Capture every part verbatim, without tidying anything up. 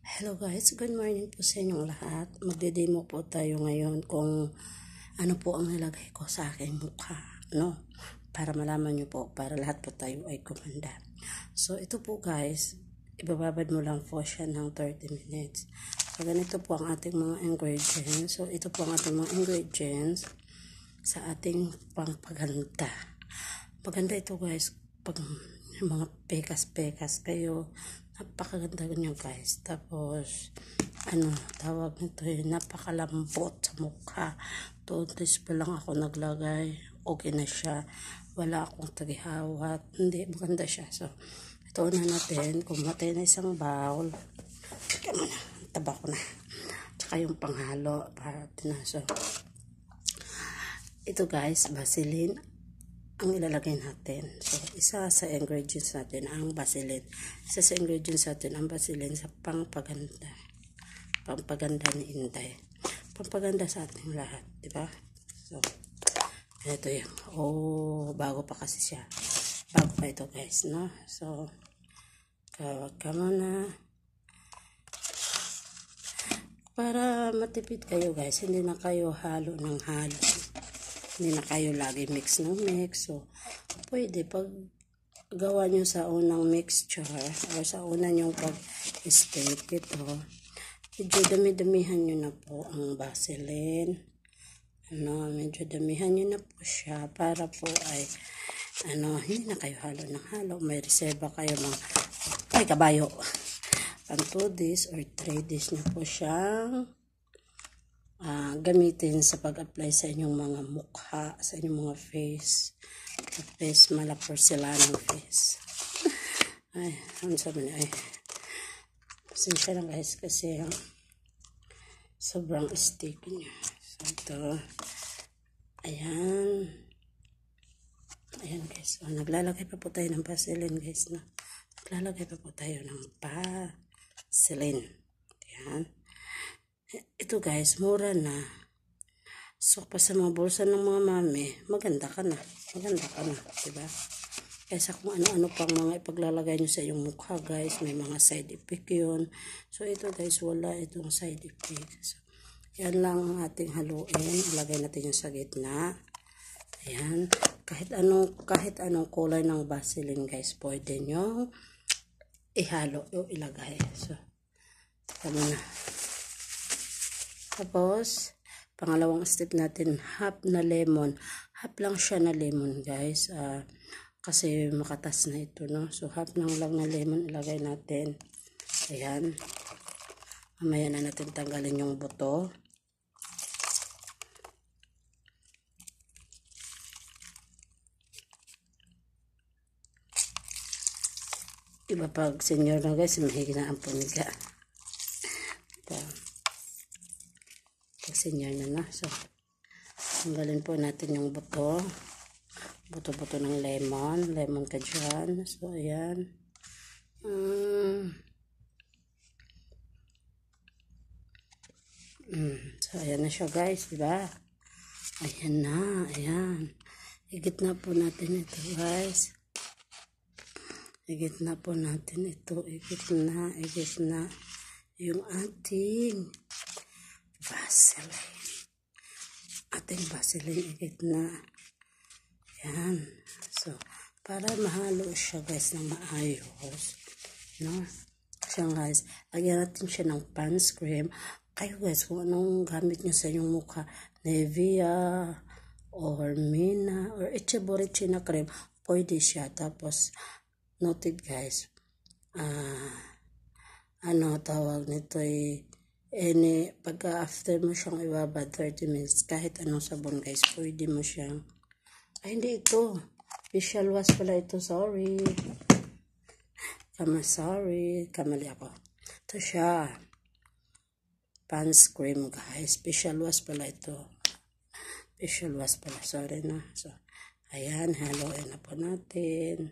Hello guys, good morning po sa inyong lahat. Magde-demo po tayo ngayon kung ano po ang nilagay ko sa aking mukha, no? Para malaman nyo po, para lahat po tayo ay kumanda. So ito po guys, ibababad mo lang po siya ng thirty minutes. So ganito po ang ating mga ingredients. So ito po ang ating mga ingredients sa ating pangpaganda. Maganda ito guys, pag mga pekas-pekas kayo, napakaganda ganyan guys. Tapos ano tawag nito yun, napakalambot sa mukha. Totis pa lang ako naglagay, okay na siya, wala akong tagihawat, hindi, maganda siya. So ito na natin, kumatay na isang bowl, kaya na, taba ko na, tsaka yung panghalo para tinaso. Ito guys, Vaseline ang ilalagay natin. So, isa sa ingredients natin ang Vaseline. Isa sa ingredients natin ang Vaseline sa pangpaganda. Pangpaganda ni Inday. Pangpaganda sa ating lahat, di ba? So, ito yung, oh, bago pa kasi siya. Bago pa ito guys, no? So, kawag ka muna. Para matipid kayo guys, hindi na kayo halo ng halo. Hindi na kayo lagi mix ng mix. So, pwede pag gawa nyo sa unang mixture or sa una nyong pag-steak ito, medyo dami-damihan nyo na po ang Vaseline. Ano, medyo damihan nyo na po siya para po ay ano, hindi na kayo halo ng halo. May reserva kayo mga ay kabayo. Pang two days or three days na po siyang Uh, gamitin sa pag-apply sa inyong mga mukha, sa inyong mga face, sa face, mala porcelain face. Ay, ano sabi niya, ay, pasensya lang guys, kasi uh, sobrang sticky niya. So, ito, ayan, ayan guys, so, naglalagay pa po tayo ng Vaseline guys, no? Naglalagay pa po tayo ng Vaseline, ayan. Ito guys, mura na. So, pa sa mga bulsa ng mga mami, maganda ka na. Maganda ka na, diba? Kaysa kung ano-ano pang mga ipaglalagay nyo sa iyong mukha guys, may mga side effect yun. So, ito guys, wala itong side effect. So, yan lang ang ating haluin. Ilagay natin yung sa gitna. Ayan. Kahit anong, kahit anong kulay ng Vaseline guys, pwede nyo ihalo o ilagay. So, tama na. Tapos, pangalawang step natin, half na lemon. Half lang siya na lemon, guys. Uh, kasi makatas na ito, no? So, half lang lang na lemon ilagay natin. Ayan. Mamaya na natin tanggalin yung buto. Iba pag senior na, guys, mahigit na ang pumiga. Ito. Senior na na. So, tanggalin po natin yung buto. Buto-buto ng lemon. Lemon ka dyan. So, ayan. Um, um, so, ayan na siya guys. Diba? Ayan na. Ayan. Higit na po natin ito guys. Higit na po natin ito. Higit na. Higit na. Yung ating Vaseline. Ating Vaseline igit na. Yan. So, para mahalo siya guys ng maayos. No? So guys, lagyan natin siya ng Pond's cream. Kayo guys, kung anong gamit nyo sa inyong mukha, Nivea, or Mina, or Etcheboriche na cream, pwede siya. Tapos, noted guys, ah, uh, ano tawag nito ay, any, pagka after mo siyang ibabad thirty minutes, kahit anong sabon guys, pwede mo siyang, ay hindi ito, facial wash pala ito, sorry, kama sorry, kamali ako, ito siya, Pond's cream guys, facial wash pala ito, facial wash pala, sorry na, so, ayan, haluin na po natin.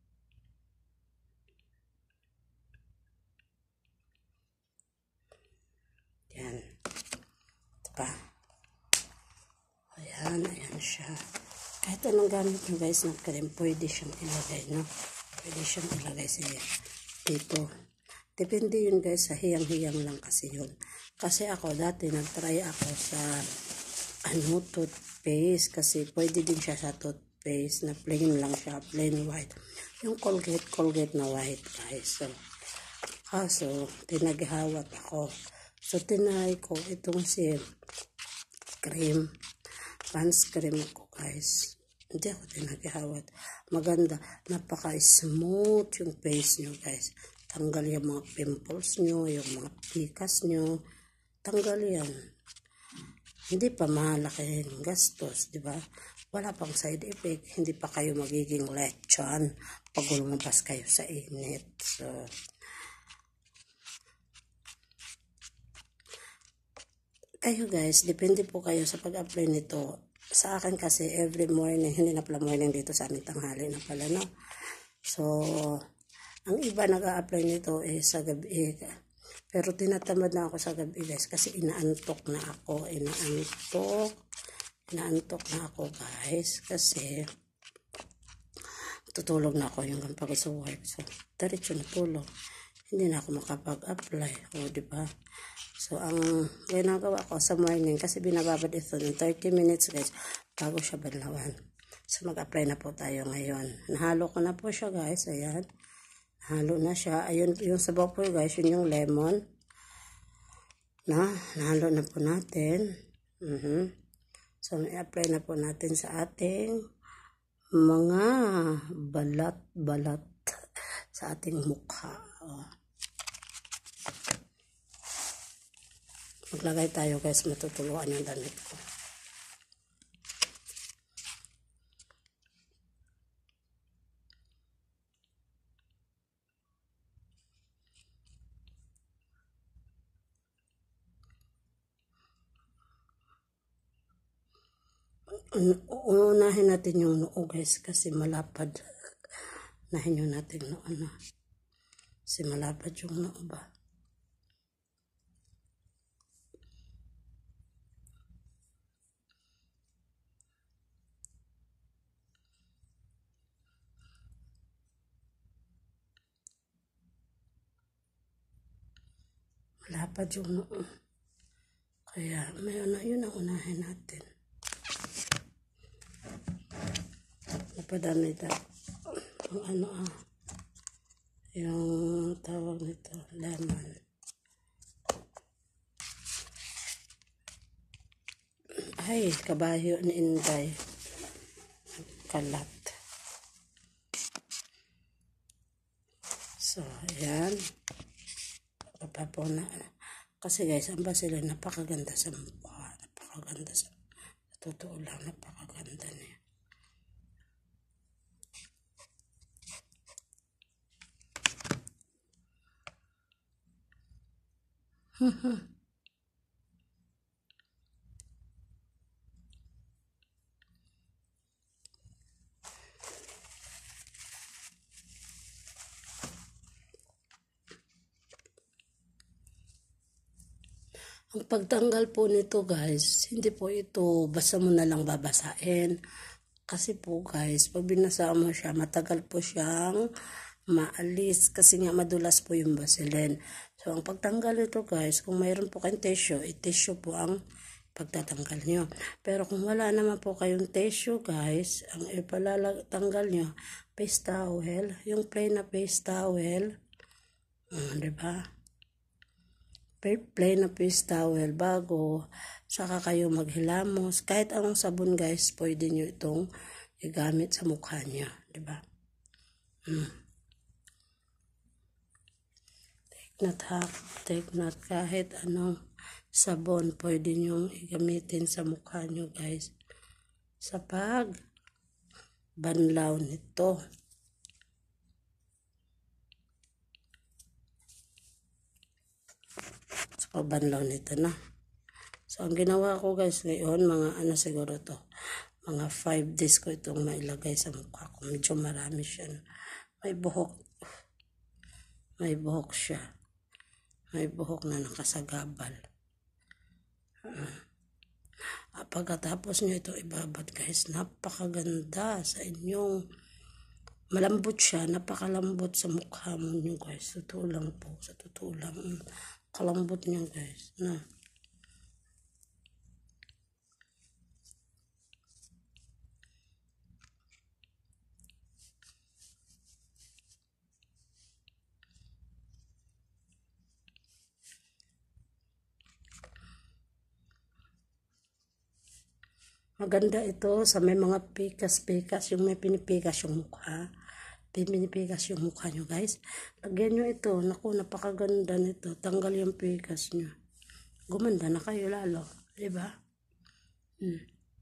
Yan. Diba? Ayan, ayan siya. Kahit anong gamit nyo guys ng cream, pwede siyang ilagay, no? Pwede siyang ilagay sa dito. Depende yun guys, sa hiyang-hiyang lang kasi yun. Kasi ako dati nag-try ako sa ano, toothpaste. Kasi pwede din siya sa toothpaste na plain lang siya, plain white. Yung Colgate, Colgate na white guys. So, kaso, tinaghawat ako. So, tinay ko itong si cream. Pants cream ko guys. Hindi ako tinaghawat. Maganda. Napaka-smooth yung face nyo guys. Tanggal yung mga pimples nyo, yung mga pikas nyo. Tanggal yan. Hindi pa malaki yung gastos, di ba? Wala pang side effect. Hindi pa kayo magiging lechon pag lumabas kayo sa init. So, kayo guys, depende po kayo sa pag-apply nito. Sa akin kasi every morning, hindi na pala morning dito sa amin, tanghali na pala, no? So, ang iba nag-a-apply nito eh sa gabi. Pero tinatamad na ako sa gabi guys kasi inaantok na ako. Inaantok. Inaantok na ako guys kasi tutulog na ako yung pagod sa work. So, diretso na tulog. Hindi na ako makapag-apply. O, diba? So, ang ginagawa ko sa morning, kasi binababad ito ng thirty minutes guys, bago siya banlawan. So, mag-apply na po tayo ngayon. Nahalo ko na po siya guys. Ayan. Nahalo na siya. Ayun, yung sabaw po guys, yun yung lemon. Na, nahalo na po natin. Uh-huh. So, i-apply na po natin sa ating mga balat-balat sa ating mukha. Oh. Maglagay tayo guys, matutuluan yung damit ko. Uunahin natin yung noo guys kasi malapad. Unahin nyo natin yung ano. Kasi malapad yung noo ba. Malapad yung noo. Kaya may ano, yun ang unahin natin. Napadami ito. Ang ano ah. Yung tawag nito, lemon. Ay, kabayo ni Inday. Kalat. So, ayan. Papapo na. Kasi guys, ang basil ay napakaganda sa mukha. Napakaganda sa, sa totoo lang, napakaganda niya. Ang pagtanggal po nito guys, hindi po ito basta mo na lang babasain. Kasi po guys, pag binasa mo siya, matagal po siyang maalis. Kasi nga madulas po yung basilin. So, ang pagtanggal nito guys, kung mayroon po kayong tissue, i-tissue po ang pagtatanggal nyo. Pero kung wala naman po kayong tissue guys, ang ipalatanggal nyo, face towel, yung plain na face towel, uh, diba? Plain na face towel bago saka kayo maghilamos. Kahit anong sabon guys, pwede nyo itong igamit sa mukha nyo. Diba? Hmm. Take note ha. Take note. Kahit anong sabon, pwede nyo igamitin sa mukha nyo guys. Sa pag banlaw nito. Pagbanlaw nito na. So, ang ginawa ko guys ngayon, mga ano siguro to, mga five days ko itong mailagay sa mukha ko. Medyo marami siya. May buhok. May buhok siya. May buhok na nakasagabal. Uh, pagkatapos nyo ito ibabad guys, napakaganda sa inyong malambot siya, napakalambot sa mukha mo nyo guys. Totoo lang po, sa totoo lang. Kalambot niya guys, na. Maganda ito sa may mga pikas-pikas, yung may pinipikas yung mukha. Pinipikas yung mukha nyo guys. Lagyan nyo ito. Naku, napakaganda nito. Tanggal yung pikas nyo. Gumanda na kayo lalo. Diba? Hmm.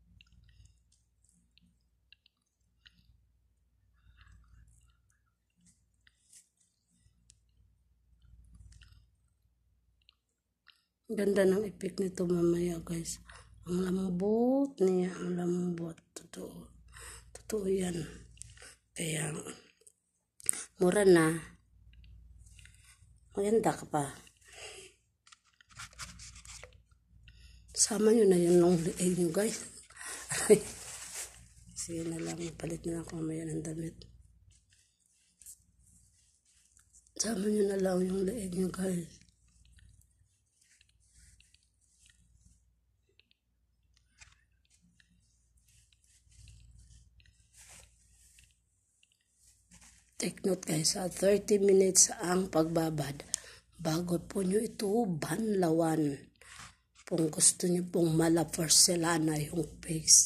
Ganda ng effect nito mamaya guys. Ang lambot niya, ang lambot. Totoo. Totoo yan. Kaya, mura na. Maganda ka pa. Sama nyo na yun nung liig nyo guys. Sige na lang, palit na lang ako mamaya ng damit. Sama nyo na lang yung liig nyo guys. Take note guys, sa thirty minutes ang pagbabad. Bago po nyo ito banlawan. Kung gusto nyo pong mala-porcelana yung face.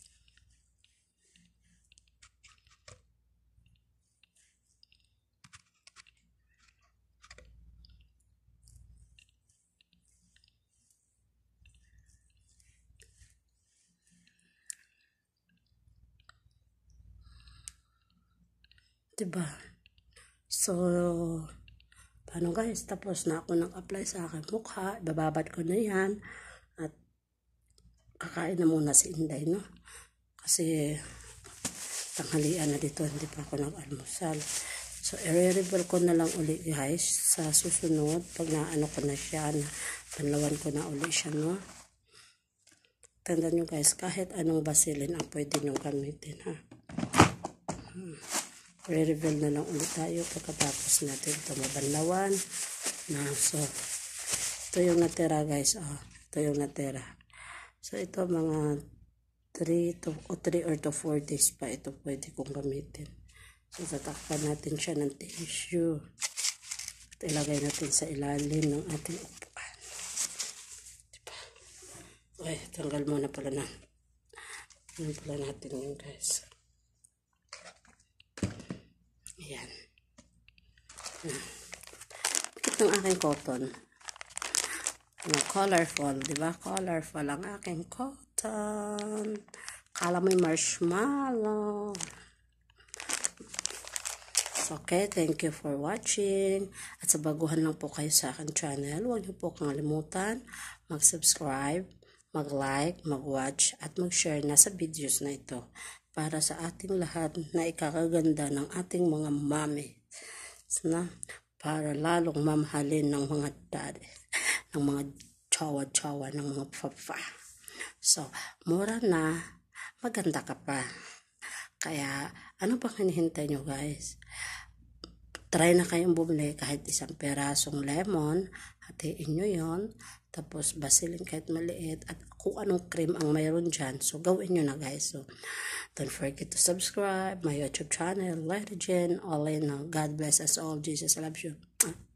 Diba? So, paano guys? Tapos na ako nag-apply sa aking mukha. Bababad ko na yan. At kakain na muna si Inday, no? Kasi tanghalian na dito. Hindi pa ako nag-almusal. So, i-reveal ko na lang uli guys sa susunod. Pag naano ko na siya, na panlawan ko na uli siya, no? Tandaan nyo guys, kahit anong Vaseline ang pwede nyo gamitin, ha? Hmm. Re-reveal na lang ulit tayo pagkatapos natin ito mabanlawan na. So, ito yung natira guys. Oh, ito yung natira. So, ito mga three or to four days pa ito pwede kong gamitin. So, tatakpan natin siya ng tissue. At ilagay natin sa ilalim ng ating upuan. Diba? Okay, tanggal muna pala na. Tanggal pala natin yun guys. Ayan. Ito ang aking cotton. Ano, colorful, di ba? Colorful ang aking cotton. Kala mo yung marshmallow. So, okay, thank you for watching. At sa baguhan lang po kayo sa aking channel, huwag niyo po kalimutan mag-subscribe, mag-like, mag-watch, at mag-share na sa videos na ito. Para sa ating lahat na ikakaganda ng ating mga mami. Na, para lalong mamahalin ng mga daddy, ng mga chawa-chawa, ng mga papa. So, mura na, maganda ka pa. Kaya, ano bang hinihintay nyo guys? Try na kayong bumili kahit isang perasong lemon, hatiin nyo yon. Tapos, Vaseline kahit maliit. At kung anong cream ang mayroon dyan. So, gawin nyo na guys. So, don't forget to subscribe my YouTube channel, Lady Jen. All in. God bless us all. Jesus loves you.